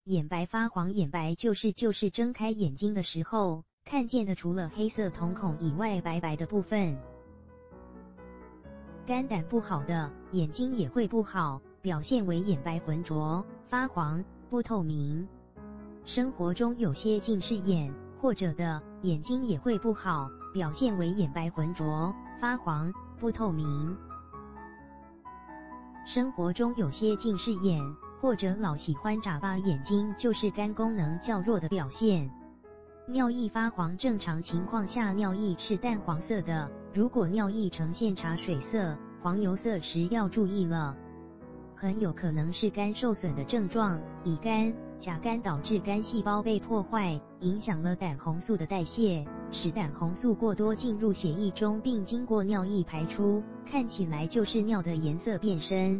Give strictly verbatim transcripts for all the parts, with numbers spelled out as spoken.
眼白发黄，眼白就是就是睁开眼睛的时候看见的，除了黑色瞳孔以外白白的部分。肝胆不好的，眼睛也会不好，表现为眼白浑浊、发黄、不透明。生活中有些近视眼或者的，眼睛也会不好，表现为眼白浑浊、发黄、不透明。生活中有些近视眼或者老喜欢眨巴眼睛，就是肝功能较弱的表现。尿液发黄，正常情况下尿液是淡黄色的，如果尿液呈现茶水色、黄油色时要注意了，很有可能是肝受损的症状，乙肝、甲肝导致肝细胞被破坏，影响了胆红素的代谢，使胆红素过多进入血液中，并经过尿液排出，看起来就是尿的颜色变深。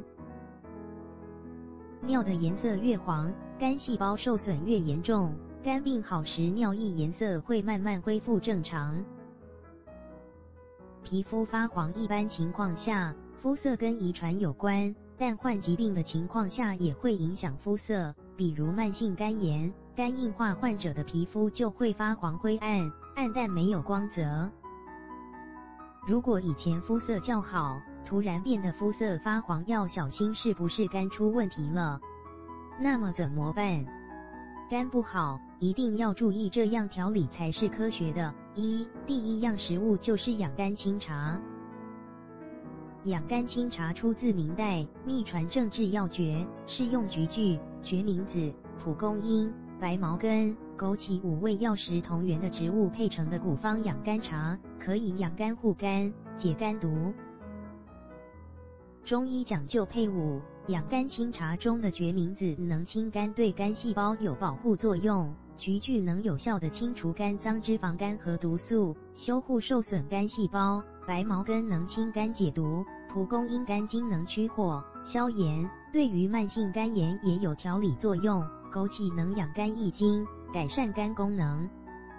尿的颜色越黄，肝细胞受损越严重，肝病好时尿液颜色会慢慢恢复正常。皮肤发黄，一般情况下肤色跟遗传有关，但患疾病的情况下也会影响肤色，比如慢性肝炎、肝硬化患者的皮肤就会发黄灰暗、暗淡没有光泽。如果以前肤色较好，突然变得肤色发黄，要小心是不是肝出问题了。那么怎么办？肝不好，一定要注意，这样调理才是科学的。一，第一样食物就是养肝清茶。养肝清茶出自明代秘传正制要诀，是用菊苣、决明子、蒲公英、白茅根、枸杞五味药食同源的植物配成的古方养肝茶，可以养肝护肝、解肝毒。中医讲究配伍，养肝清茶中的决明子能清肝，对肝细胞有保护作用；菊苣能有效地清除肝脏脂肪肝和毒素，修护受损肝细胞；白茅根能清肝解毒；蒲公英肝经能驱火消炎，对于慢性肝炎也有调理作用；枸杞能养肝益精，改善肝功能。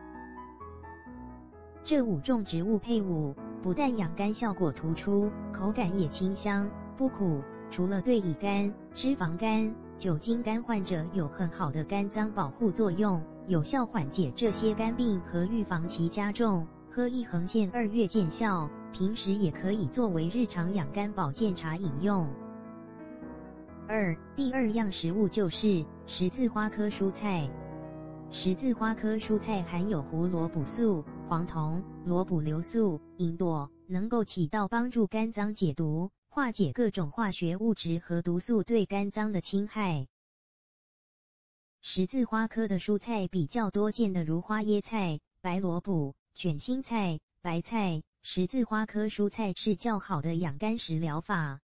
这五种植物配伍，不但养肝效果突出，口感也清香不苦，除了对乙肝、脂肪肝、酒精肝患者有很好的肝脏保护作用，有效缓解这些肝病和预防其加重，喝一横线二月见效，平时也可以作为日常养肝保健茶饮用。二，第二样食物就是十字花科蔬菜。十字花科蔬菜含有胡萝卜素、黄酮、萝卜硫素、吲哚，能够起到帮助肝脏解毒、化解各种化学物质和毒素对肝脏的侵害。十字花科的蔬菜比较多见的如花椰菜、白萝卜、卷心菜、白菜。十字花科蔬菜是较好的养肝食疗法。